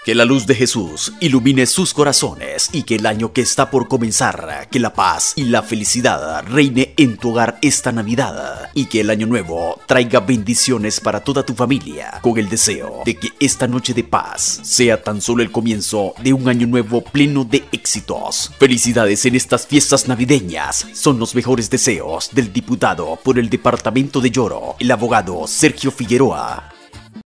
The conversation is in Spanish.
Que la luz de Jesús ilumine sus corazones y que el año que está por comenzar, que la paz y la felicidad reine en tu hogar esta Navidad y que el año nuevo traiga bendiciones para toda tu familia, con el deseo de que esta noche de paz sea tan solo el comienzo de un año nuevo pleno de éxitos. Felicidades en estas fiestas navideñas, son los mejores deseos del diputado por el departamento de Lloro, el abogado Sergio Figueroa.